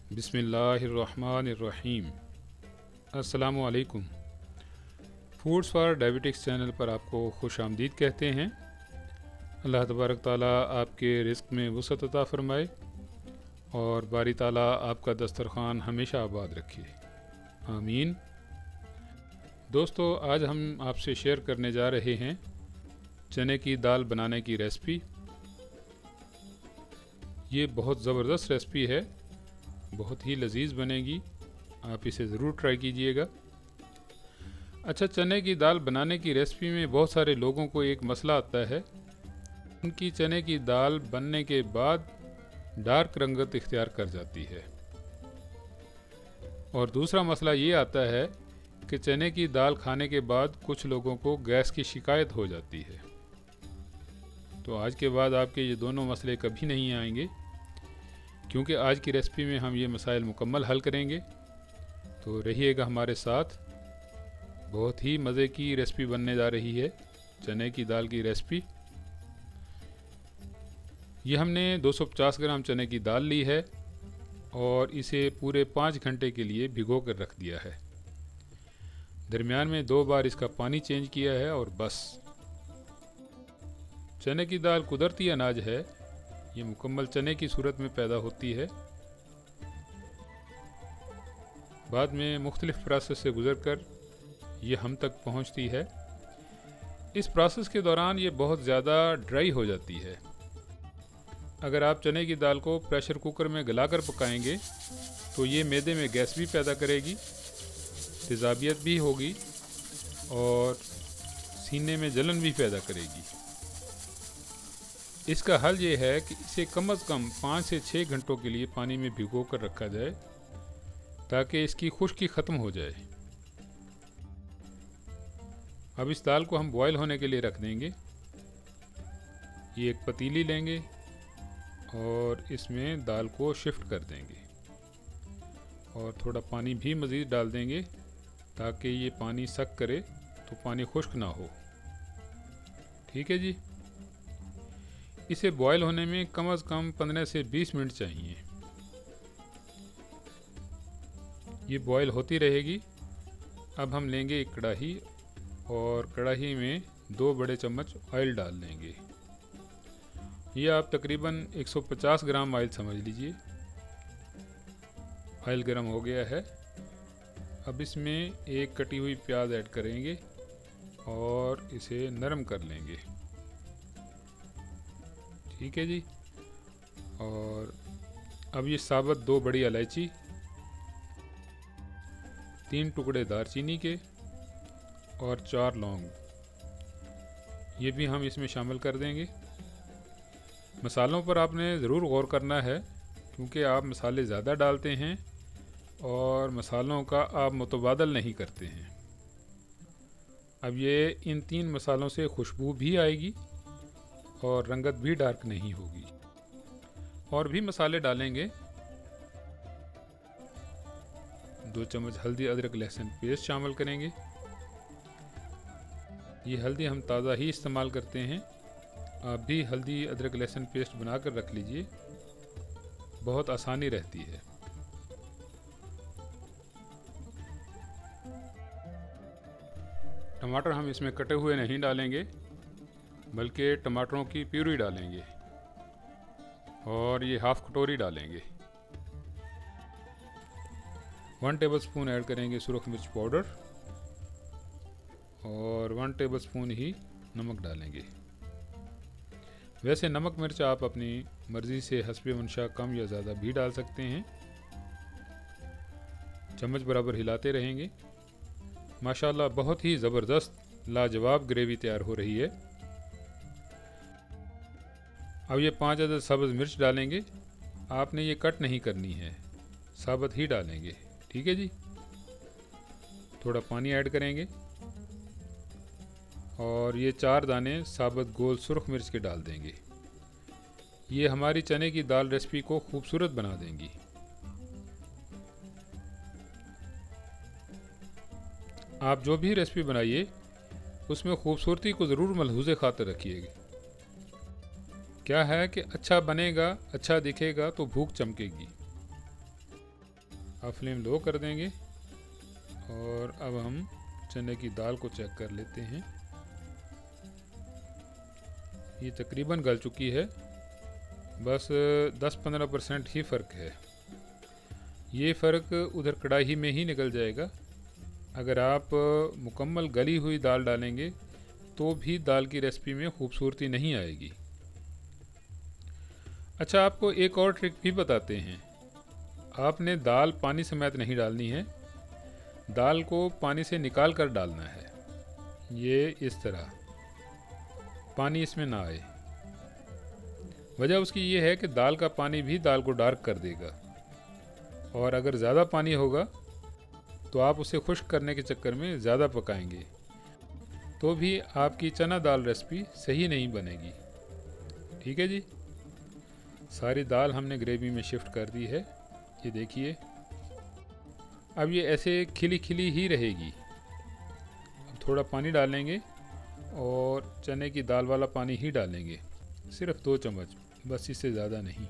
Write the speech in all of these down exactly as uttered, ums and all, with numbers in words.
बिस्मिल्लाहिर्रहमानिर्रहीम। अस्सलामुअलैकुम। Foods for diabetics channel पर आपको खुश आमदीद कहते हैं। अल्लाह तबारक ताला आपके रिज़्क़ में वुसअत अता फ़रमाए और बारी ताला आपका दस्तरख़ान हमेशा आबाद रखे, आमीन। दोस्तों, आज हम आपसे शेयर करने जा रहे हैं चने की दाल बनाने की रेसिपी। ये बहुत ज़बरदस्त रेसिपी है, बहुत ही लजीज बनेगी, आप इसे ज़रूर ट्राई कीजिएगा। अच्छा, चने की दाल बनाने की रेसिपी में बहुत सारे लोगों को एक मसला आता है, उनकी चने की दाल बनने के बाद डार्क रंगत इख्तियार कर जाती है। और दूसरा मसला ये आता है कि चने की दाल खाने के बाद कुछ लोगों को गैस की शिकायत हो जाती है। तो आज के बाद आपके ये दोनों मसले कभी नहीं आएंगे, क्योंकि आज की रेसिपी में हम ये मसाइल मुकम्मल हल करेंगे। तो रहिएगा हमारे साथ, बहुत ही मज़े की रेसिपी बनने जा रही है चने की दाल की रेसिपी। ये हमने दो सौ पचास ग्राम चने की दाल ली है और इसे पूरे पाँच घंटे के लिए भिगो कर रख दिया है। दरमियान में दो बार इसका पानी चेंज किया है और बस। चने की दाल कुदरती अनाज है, ये मुकम्मल चने की सूरत में पैदा होती है, बाद में मुख्तलिफ प्रोसेस से गुज़रकर ये हम तक पहुंचती है। इस प्रोसेस के दौरान ये बहुत ज़्यादा ड्राई हो जाती है। अगर आप चने की दाल को प्रेशर कुकर में गलाकर पकाएंगे तो ये मैदे में गैस भी पैदा करेगी, तेज़ाबियत भी होगी और सीने में जलन भी पैदा करेगी। इसका हल ये है कि इसे कम अज़ कम पाँच से छः घंटों के लिए पानी में भिगो कर रखा जाए ताकि इसकी खुश्की ख़त्म हो जाए। अब इस दाल को हम बॉयल होने के लिए रख देंगे। ये एक पतीली लेंगे और इसमें दाल को शिफ्ट कर देंगे और थोड़ा पानी भी मज़ीद डाल देंगे ताकि ये पानी सक करे तो पानी खुश्क ना हो। ठीक है जी। इसे बॉयल होने में कम अज़ कम पंद्रह से बीस मिनट चाहिए। ये बॉयल होती रहेगी। अब हम लेंगे एक कढ़ाई और कढ़ाई में दो बड़े चम्मच ऑयल डाल देंगे। ये आप तकरीबन एक सौ पचास ग्राम ऑयल समझ लीजिए। ऑयल गर्म हो गया है। अब इसमें एक कटी हुई प्याज ऐड करेंगे और इसे नरम कर लेंगे। ठीक है जी। और अब ये साबुत दो बड़ी इलायची, तीन टुकड़े दालचीनी के और चार लौंग, ये भी हम इसमें शामिल कर देंगे। मसालों पर आपने ज़रूर गौर करना है, क्योंकि आप मसाले ज़्यादा डालते हैं और मसालों का आप मुतबादल नहीं करते हैं। अब ये इन तीन मसालों से खुशबू भी आएगी और रंगत भी डार्क नहीं होगी। और भी मसाले डालेंगे। दो चम्मच हल्दी अदरक लहसुन पेस्ट शामिल करेंगे। ये हल्दी हम ताज़ा ही इस्तेमाल करते हैं, आप भी हल्दी अदरक लहसुन पेस्ट बनाकर रख लीजिए, बहुत आसानी रहती है। टमाटर हम इसमें कटे हुए नहीं डालेंगे, बल्कि टमाटरों की प्यूरी डालेंगे और ये हाफ कटोरी डालेंगे। वन टेबलस्पून ऐड करेंगे सुरख मिर्च पाउडर और वन टेबलस्पून ही नमक डालेंगे। वैसे नमक मिर्च आप अपनी मर्ज़ी से हस्बे मंशा कम या ज़्यादा भी डाल सकते हैं। चम्मच बराबर हिलाते रहेंगे। माशाल्लाह बहुत ही ज़बरदस्त लाजवाब ग्रेवी तैयार हो रही है। अब ये पाँच अदद सब्ज़ मिर्च डालेंगे। आपने ये कट नहीं करनी है, साबुत ही डालेंगे। ठीक है जी। थोड़ा पानी ऐड करेंगे और ये चार दाने साबुत गोल सुर्ख मिर्च के डाल देंगे। ये हमारी चने की दाल रेसिपी को खूबसूरत बना देंगी। आप जो भी रेसिपी बनाइए उसमें खूबसूरती को ज़रूर मलहूज़े खातिर रखिएगा। क्या है कि अच्छा बनेगा, अच्छा दिखेगा तो भूख चमकेगी। अब फ्लेम लो कर देंगे और अब हम चने की दाल को चेक कर लेते हैं। ये तकरीबन गल चुकी है, बस दस पंद्रह परसेंट ही फ़र्क है। ये फ़र्क उधर कढ़ाई में ही निकल जाएगा। अगर आप मुकम्मल गली हुई दाल डालेंगे तो भी दाल की रेसिपी में खूबसूरती नहीं आएगी। अच्छा, आपको एक और ट्रिक भी बताते हैं। आपने दाल पानी समेत नहीं डालनी है, दाल को पानी से निकाल कर डालना है। ये इस तरह, पानी इसमें ना आए। वजह उसकी ये है कि दाल का पानी भी दाल को डार्क कर देगा, और अगर ज़्यादा पानी होगा तो आप उसे खुश्क करने के चक्कर में ज़्यादा पकाएंगे तो भी आपकी चना दाल रेसिपी सही नहीं बनेगी। ठीक है जी। सारी दाल हमने ग्रेवी में शिफ्ट कर दी है, ये देखिए। अब ये ऐसे खिली खिली ही रहेगी। अब थोड़ा पानी डालेंगे और चने की दाल वाला पानी ही डालेंगे, सिर्फ दो चम्मच, बस इससे ज़्यादा नहीं।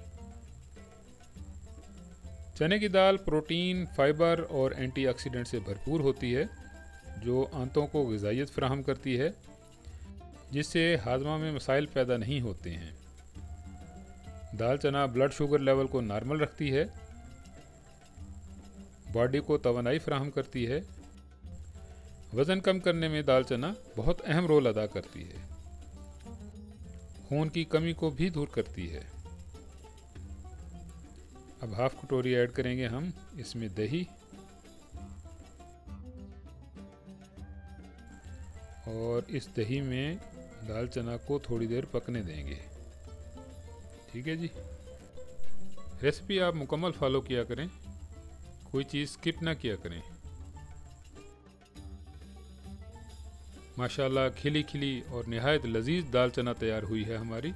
चने की दाल प्रोटीन, फाइबर और एंटीऑक्सीडेंट से भरपूर होती है, जो आंतों को ग़िज़ाइयत फ़राहम करती है, जिससे हाजमा में मसाइल पैदा नहीं होते हैं। दाल चना ब्लड शुगर लेवल को नॉर्मल रखती है, बॉडी को तवानाई फ़राहम करती है। वज़न कम करने में दाल चना बहुत अहम रोल अदा करती है। खून की कमी को भी दूर करती है। अब हाफ कटोरी ऐड करेंगे हम इसमें दही, और इस दही में दाल चना को थोड़ी देर पकने देंगे। ठीक है जी। रेसिपी आप मुकम्मल फॉलो किया करें, कोई चीज़ स्किप ना किया करें। माशाल्लाह खिली खिली और नहायत लजीज दाल चना तैयार हुई है हमारी।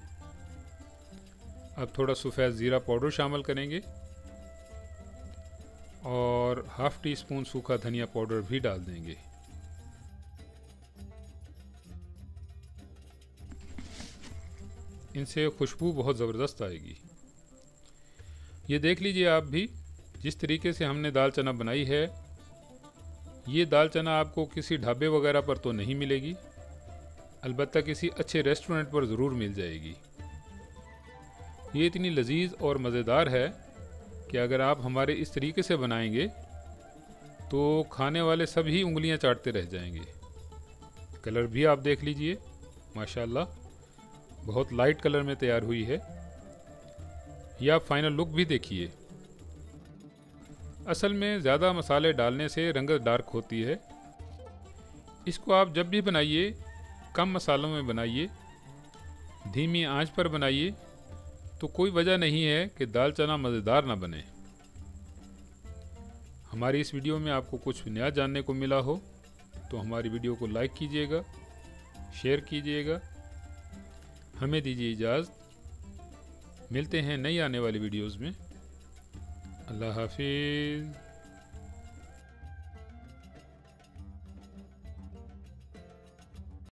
अब थोड़ा सफ़ेद ज़ीरा पाउडर शामिल करेंगे और हाफ़ टी स्पून सूखा धनिया पाउडर भी डाल देंगे। इनसे खुशबू बहुत ज़बरदस्त आएगी। ये देख लीजिए आप भी, जिस तरीके से हमने दाल चना बनाई है, ये दाल चना आपको किसी ढाबे वगैरह पर तो नहीं मिलेगी, अलबत्ता किसी अच्छे रेस्टोरेंट पर ज़रूर मिल जाएगी। ये इतनी लजीज और मज़ेदार है कि अगर आप हमारे इस तरीके से बनाएंगे तो खाने वाले सभी उंगलियां चाटते रह जाएंगे। कलर भी आप देख लीजिए, माशाल्लाह बहुत लाइट कलर में तैयार हुई है। या आप फाइनल लुक भी देखिए। असल में ज़्यादा मसाले डालने से रंगत डार्क होती है। इसको आप जब भी बनाइए कम मसालों में बनाइए, धीमी आंच पर बनाइए, तो कोई वजह नहीं है कि दाल चना मज़ेदार ना बने। हमारी इस वीडियो में आपको कुछ नया जानने को मिला हो तो हमारी वीडियो को लाइक कीजिएगा, शेयर कीजिएगा। हमें दीजिए इजाज़त, मिलते हैं नई आने वाली वीडियोज़ में। अल्लाह हाफिज़।